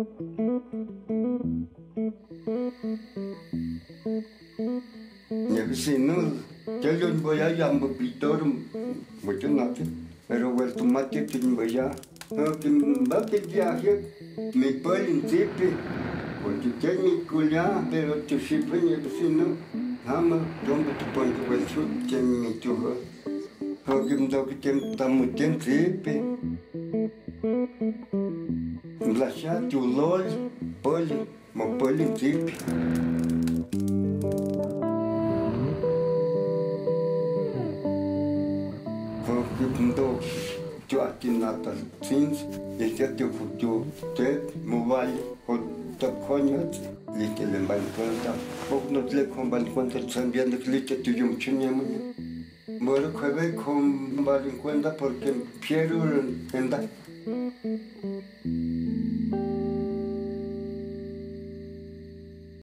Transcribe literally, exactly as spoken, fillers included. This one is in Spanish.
Mi vecino, yo yo voy a llamar Víctor, mucho nada, pero el tomate que voy a, que va a viaje, me puede en tipe, porque tiene mi culia, pero tu chipe mi vecino, ama, donde te pones el sur, tiene mi tuja, porque me da que tiene muy en tipe, la chat, tu lol, poli, mo poli en tipe. Quando eu aqui na Tins, esse é teu futuro, te mobile, ou te conhece, ele te lembra em conta, ou não te lembra em conta, também não te lembra tu um tinha muito. Moro que vai com em conta porque Piero anda.